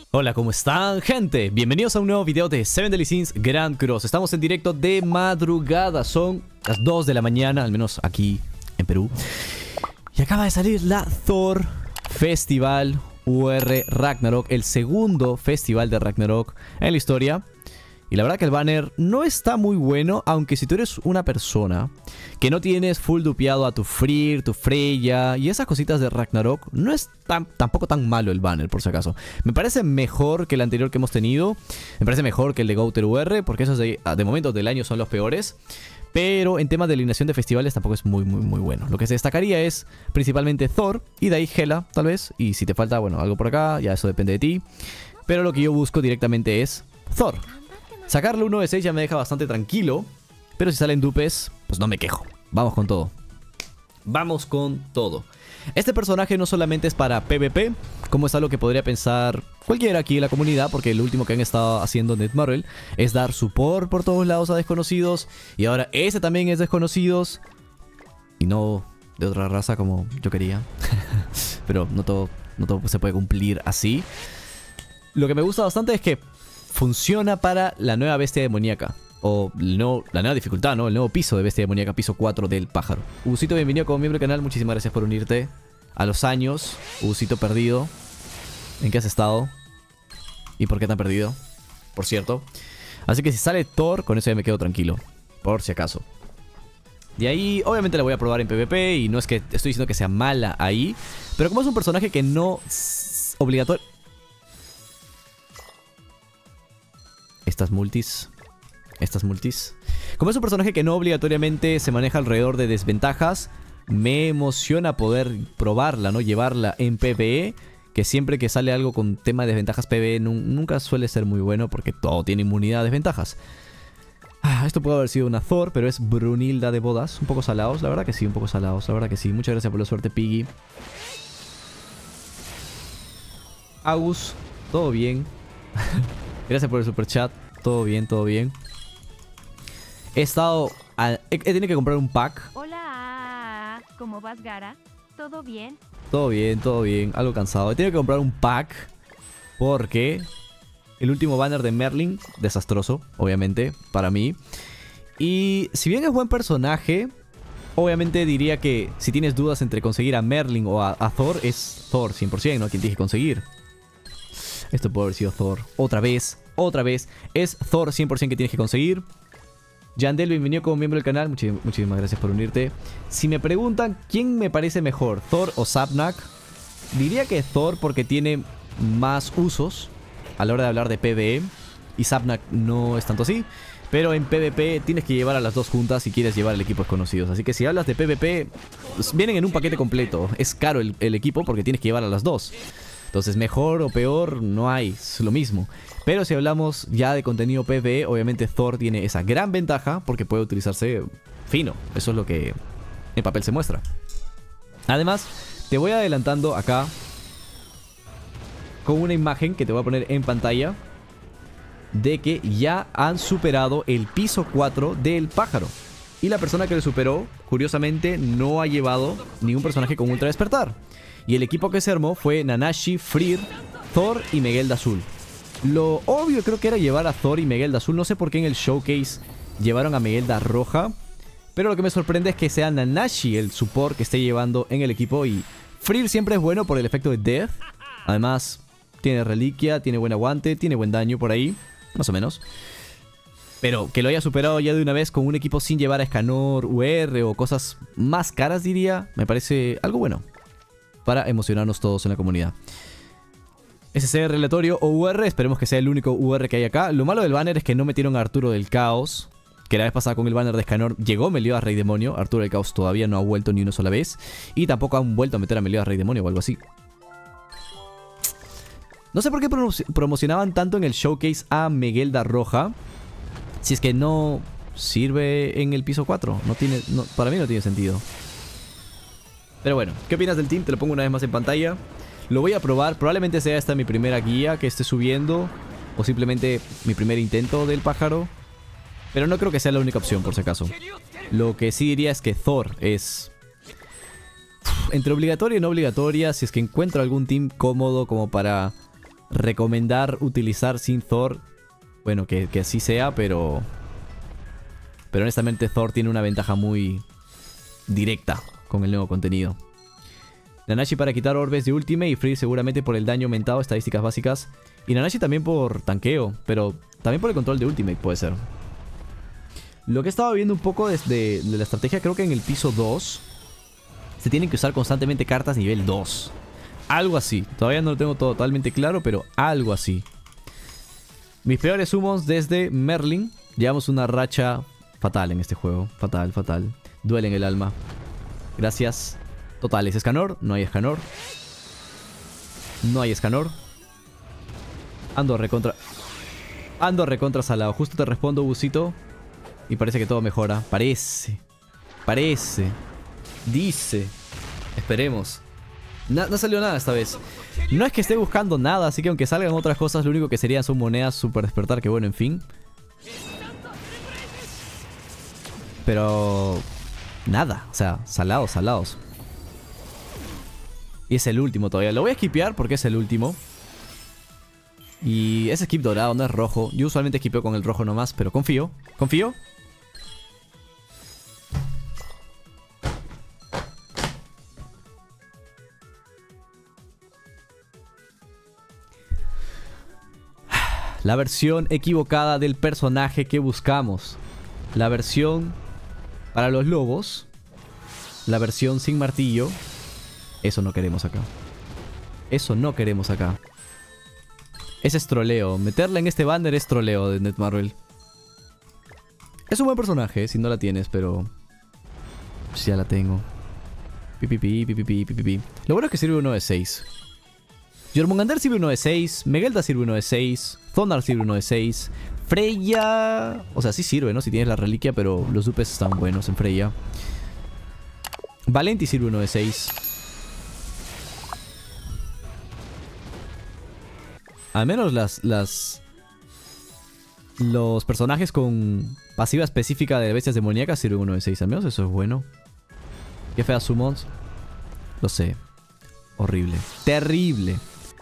Hola, ¿cómo están, gente? Bienvenidos a un nuevo video de Seven Deadly Sins Grand Cross. Estamos en directo de madrugada. Son las 2 de la mañana, al menos aquí en Perú. Y acaba de salir la Thor Festival UR Ragnarok, el segundo festival de Ragnarok en la historia. Y la verdad que el banner no está muy bueno, aunque si tú eres una persona que no tienes full dupeado a tu Freyr, tu Freya y esas cositas de Ragnarok, no es tampoco tan malo el banner, por si acaso. Me parece mejor que el anterior que hemos tenido, me parece mejor que el de Gauter UR, porque esos de momento del año son los peores. Pero en temas de alineación de festivales tampoco es muy bueno. Lo que se destacaría es principalmente Thor y de ahí Hela, tal vez. Y si te falta, bueno, algo por acá, ya eso depende de ti. Pero lo que yo busco directamente es Thor. Sacarle 1 de 6 ya me deja bastante tranquilo. Pero si salen dupes, pues no me quejo. Vamos con todo. Vamos con todo. Este personaje no solamente es para PvP, como es algo que podría pensar cualquiera aquí en la comunidad, porque lo último que han estado haciendo Netmarble es dar support por todos lados a desconocidos. Y ahora ese también es desconocidos. Y no de otra raza como yo quería. Pero no todo se puede cumplir así. Lo que me gusta bastante es que funciona para la nueva bestia demoníaca. O la nueva dificultad, ¿no? El nuevo piso de bestia demoníaca, piso 4 del pájaro. Usito, bienvenido como miembro del canal. Muchísimas gracias por unirte a los años. Usito perdido. ¿En qué has estado? ¿Y por qué tan perdido? Por cierto. Así que si sale Thor, con eso ya me quedo tranquilo. Por si acaso. De ahí, obviamente la voy a probar en PvP. Y no es que estoy diciendo que sea mala ahí. Pero como es un personaje que no es obligatorio. Estas multis. Como es un personaje que no obligatoriamente se maneja alrededor de desventajas, me emociona poder probarla, ¿no? Llevarla en PvE, que siempre que sale algo con tema de desventajas PvE nunca suele ser muy bueno porque todo tiene inmunidad a desventajas. Esto puede haber sido una Thor, pero es Brunilda de bodas. Un poco salados, la verdad que sí, un poco salados, la verdad que sí. Muchas gracias por la suerte, Piggy. Agus, todo bien. Gracias por el super chat. Todo bien, todo bien. He tenido que comprar un pack. Hola, ¿cómo vas, Gara? ¿Todo bien? Todo bien, todo bien. Algo cansado. He tenido que comprar un pack porque el último banner de Merlin, desastroso, obviamente, para mí. Y si bien es buen personaje, obviamente diría que si tienes dudas entre conseguir a Merlin o a Thor, es Thor 100%, ¿no? Quien tienes que conseguir. Esto puede haber sido Thor. Otra vez. Es Thor 100% que tienes que conseguir. Yandel, bienvenido como miembro del canal. Muchísimas gracias por unirte. Si me preguntan quién me parece mejor, Thor o Sapnak, diría que Thor porque tiene más usos a la hora de hablar de PvE. Y Sapnak no es tanto así. Pero en PvP tienes que llevar a las dos juntas si quieres llevar el equipo desconocidos. Así que si hablas de PvP, pues vienen en un paquete completo. Es caro el equipo porque tienes que llevar a las dos. Entonces mejor o peor no hay, es lo mismo. Pero si hablamos ya de contenido PvE, obviamente Thor tiene esa gran ventaja porque puede utilizarse fino. Eso es lo que en papel se muestra. Además, te voy adelantando acá con una imagen que te voy a poner en pantalla de que ya han superado el piso 4 del pájaro. Y la persona que lo superó, curiosamente, no ha llevado ningún personaje con ultra despertar. Y el equipo que se armó fue Nanashi, Freyr, Thor y Megelda Azul. Lo obvio creo que era llevar a Thor y Megelda Azul. No sé por qué en el showcase llevaron a Megelda Roja. Pero lo que me sorprende es que sea Nanashi el support que esté llevando en el equipo. Y Freyr siempre es bueno por el efecto de Death. Además, tiene reliquia, tiene buen aguante, tiene buen daño por ahí. Más o menos. Pero que lo haya superado ya de una vez con un equipo sin llevar a Escanor, UR o cosas más caras, diría, me parece algo bueno para emocionarnos todos en la comunidad. SC relatorio o UR, esperemos que sea el único UR que hay acá. Lo malo del banner es que no metieron a Arturo del Caos, que la vez pasada con el banner de Escanor llegó Meliodas Rey Demonio. Arturo del Caos todavía no ha vuelto ni una sola vez. Y tampoco han vuelto a meter a Meliodas Rey Demonio o algo así. No sé por qué promocionaban tanto en el showcase a Megelda Roja, si es que no sirve en el piso 4. Para mí no tiene sentido. Pero bueno, ¿qué opinas del team? Te lo pongo una vez más en pantalla. Lo voy a probar, probablemente sea esta mi primera guía que esté subiendo, o simplemente mi primer intento del pájaro. Pero no creo que sea la única opción, por si acaso. Lo que sí diría es que Thor es entre obligatoria y no obligatoria. Si es que encuentro algún team cómodo como para recomendar utilizar sin Thor. Bueno, que así sea, pero honestamente Thor tiene una ventaja muy directa con el nuevo contenido. Nanashi para quitar orbes de Ultimate y Free seguramente por el daño aumentado, estadísticas básicas. Y Nanashi también por tanqueo, pero también por el control de Ultimate puede ser. Lo que he estado viendo un poco desde la estrategia, creo que en el piso 2 se tienen que usar constantemente cartas nivel 2. Algo así. Todavía no lo tengo todo totalmente claro, pero algo así. Mis peores summons desde Merlin. Llevamos una racha fatal en este juego. Fatal, fatal. Duele en el alma. Gracias. Total, ¿es Escanor? No hay Escanor. No hay Escanor. Ando recontra salado. Justo te respondo, Busito. Y parece que todo mejora. Parece. Dice. Esperemos. No salió nada esta vez. No es que esté buscando nada, así que aunque salgan otras cosas, lo único que serían son monedas super despertar, que bueno, en fin. Pero... nada, o sea, salados. Y es el último todavía. Lo voy a skipear porque es el último. Y es skip dorado, no es rojo. Yo usualmente skipeo con el rojo nomás, pero confío. La versión equivocada del personaje que buscamos. La versión para los lobos. La versión sin martillo. Eso no queremos acá. Ese es troleo. Meterla en este banner es troleo de Netmarble. Es un buen personaje, si no la tienes, pero... pues ya la tengo. Lo bueno es que sirve uno de 6. Jormungandr sirve uno de 6. Megelda sirve uno de 6. Thonar sirve uno de 6. Freya... o sea, sí sirve, ¿no? Si tienes la reliquia, pero los dupes están buenos en Freya. Valenti sirve uno de 6. Al menos los personajes con pasiva específica de bestias demoníacas sirven uno de 6. Al menos eso es bueno. Qué feas summons. Lo sé. Horrible. Terrible.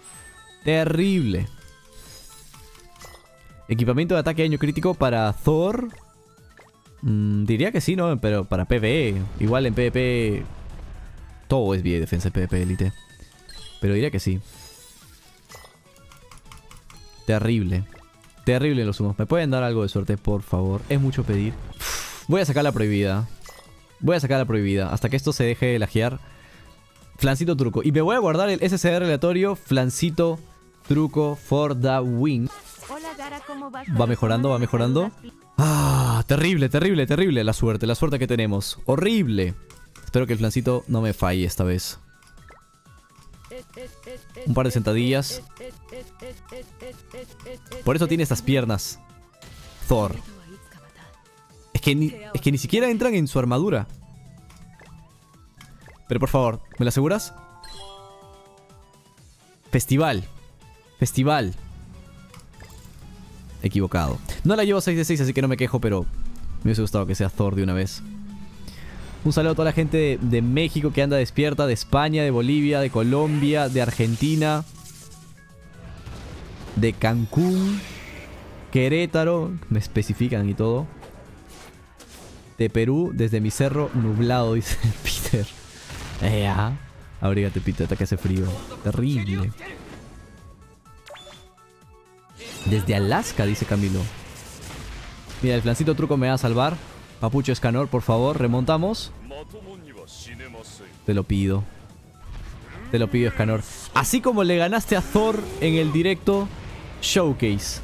Equipamiento de ataque daño crítico para Thor. Diría que sí, ¿no? Pero para PvE. Igual en PvP todo es bien defensa en PvP Elite. Pero diría que sí. Terrible los humos. ¿Me pueden dar algo de suerte, por favor? Es mucho pedir. Voy a sacar la prohibida. Hasta que esto se deje de lajear. Flancito truco. Y me voy a guardar el SCR aleatorio. Flancito truco for the win. Hola, Gara, ¿cómo vas? Va mejorando. Ah, terrible. La suerte que tenemos. Horrible. Espero que el flancito no me falle esta vez. Un par de sentadillas. Por eso tiene estas piernas Thor. Es que ni siquiera entran en su armadura. Pero por favor, ¿me lo aseguras? Festival. Equivocado. No la llevo 6 de 6, así que no me quejo, pero me hubiese gustado que sea Thor de una vez. Un saludo a toda la gente de México que anda despierta, de España, de Bolivia, de Colombia, de Argentina, de Cancún, Querétaro, me especifican y todo. De Perú, desde mi cerro nublado, dice Peter. Abrígate, Peter, hasta que hace frío. Terrible. Desde Alaska, dice Camilo. Mira, el flancito truco me va a salvar. Papucho Escanor, por favor, remontamos. Te lo pido, Escanor. Así como le ganaste a Thor en el directo Showcase.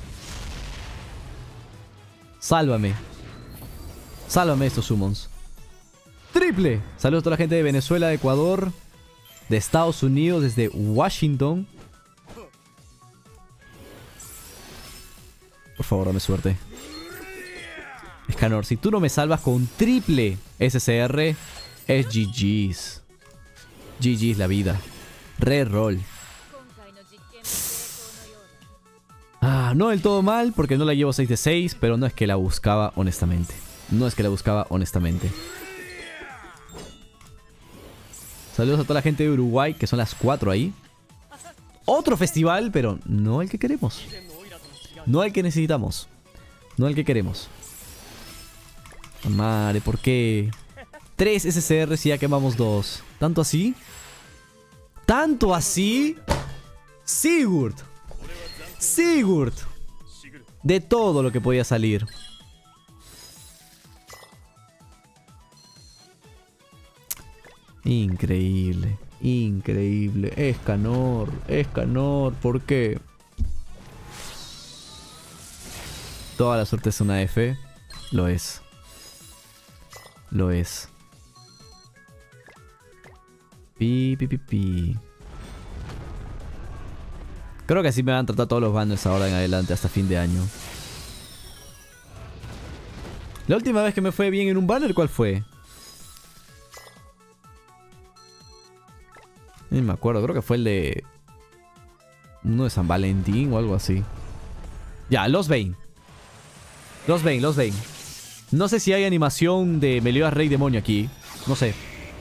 Sálvame estos summons. ¡Triple! Saludos a toda la gente de Venezuela, de Ecuador, de Estados Unidos, desde Washington. Por favor, dame suerte. Escanor, si tú no me salvas con triple SCR, es GG's. GG's la vida. Reroll. No del todo mal, porque no la llevo 6 de 6, pero no es que la buscaba honestamente. Saludos a toda la gente de Uruguay, que son las 4 ahí. otro festival, pero no el que queremos. No el que necesitamos. No el que queremos. Madre, ¿por qué? 3 SCR si ya quemamos 2. ¿Tanto así? ¿Tanto así? Sigurd. Sigurd. De todo lo que podía salir. Increíble. Increíble. Escanor. Escanor. ¿Por qué? Toda la suerte es una F. Lo es. Lo es. Pi, pi, pi, pi. Creo que así me van a tratar todos los banners ahora en adelante hasta fin de año. La última vez que me fue bien en un banner, ¿cuál fue? Ni me acuerdo, creo que fue el de... uno de San Valentín o algo así. Ya, Los Bane. Los Bane, Los Bane. No sé si hay animación de Meliodas Rey Demonio aquí. No sé.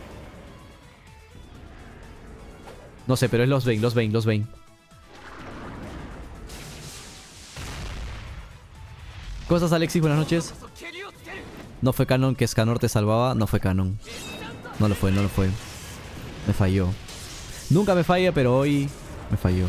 No sé, pero es Los Bane, Los Bane, Los Bane. ¿Cómo estás, Alexis? Buenas noches. No fue canon que Escanor te salvaba. No fue canon. No lo fue, no lo fue. Me falló. Nunca me falla, pero hoy me falló.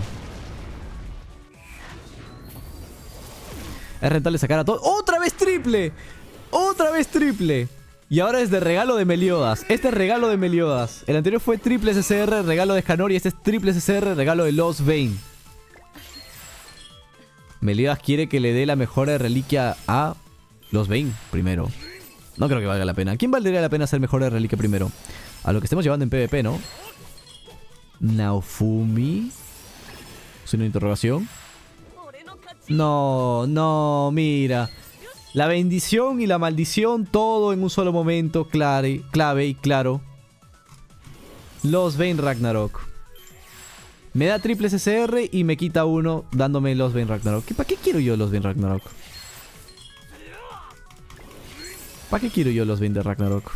Es rentable sacar a todo. ¡Otra vez triple! ¡Otra vez triple! Y ahora es de regalo de Meliodas. Este es regalo de Meliodas. El anterior fue triple SCR, regalo de Escanor. Y este es triple SCR, regalo de Los Bane. Meliodas quiere que le dé la mejor reliquia a Los Bane primero. No creo que valga la pena. ¿A quién valdría la pena hacer mejor reliquia primero? A lo que estemos llevando en PvP, ¿no? Naofumi. ¿Signo de interrogación? No, no, mira. La bendición y la maldición, todo en un solo momento, clave y claro. Los Bane Ragnarok. Me da triple SCR y me quita uno dándome Los Bane Ragnarok. ¿Para qué quiero yo Los Bane Ragnarok? ¿Para qué quiero yo Los Bane de Ragnarok?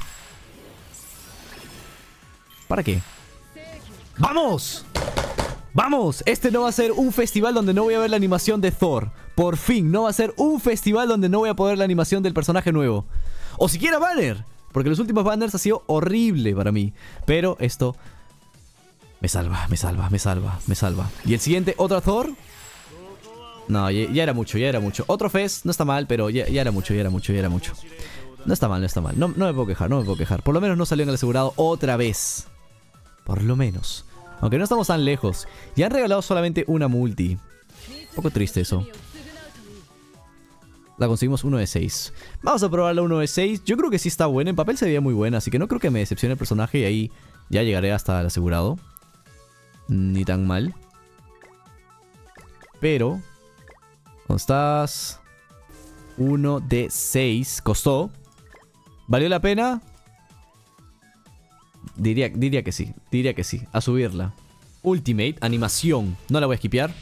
¿Para qué? ¡Vamos! ¡Vamos! Este no va a ser un festival donde no voy a ver la animación de Thor. Por fin, no va a ser un festival donde no voy a poder ver la animación del personaje nuevo. O siquiera banner. Porque los últimos banners ha sido horrible para mí. Pero esto me salva, me salva, me salva, me salva. ¿Y el siguiente, otro Thor? No, ya era mucho, ya era mucho. Otro Fez, no está mal, pero ya era mucho, ya era mucho, ya era mucho. No está mal, no está mal. No me puedo quejar, no me puedo quejar. Por lo menos no salió en el asegurado otra vez. Por lo menos. Aunque no estamos tan lejos. Ya han regalado solamente una multi. Un poco triste eso. La conseguimos 1 de 6. Vamos a probar la 1 de 6. Yo creo que sí está buena. En papel se veía muy buena. Así que no creo que me decepcione el personaje. Y ahí ya llegaré hasta el asegurado. Ni tan mal. Pero ¿cómo estás? 1 de 6. Costó. ¿Valió la pena? Diría que sí. Diría que sí. A subirla. Ultimate. Animación. No la voy a skipear.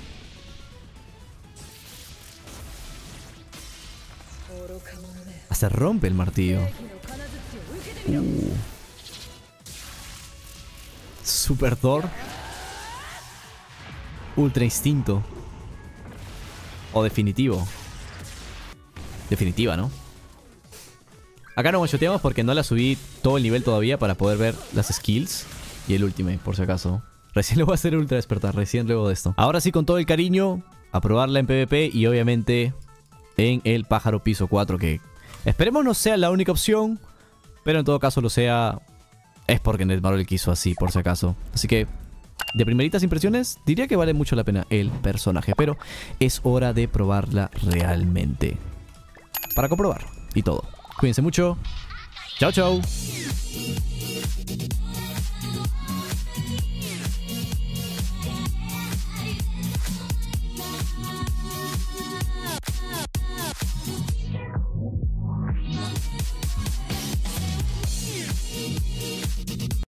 Se rompe el martillo. Super Thor. Ultra Instinto. O definitivo. Definitiva, ¿no? Acá no one-shoteamos porque no la subí todo el nivel todavía para poder ver las skills. Y el ultimate, por si acaso. Recién le voy a hacer ultra despertar, recién luego de esto. Ahora sí, con todo el cariño, a probarla en PvP y obviamente en el pájaro piso 4, que esperemos no sea la única opción, pero en todo caso lo sea. Es porque Netmarble quiso así, por si acaso. Así que, de primeritas impresiones, diría que vale mucho la pena el personaje. Pero es hora de probarla realmente. Para comprobar y todo. Cuídense mucho. Chao, chao.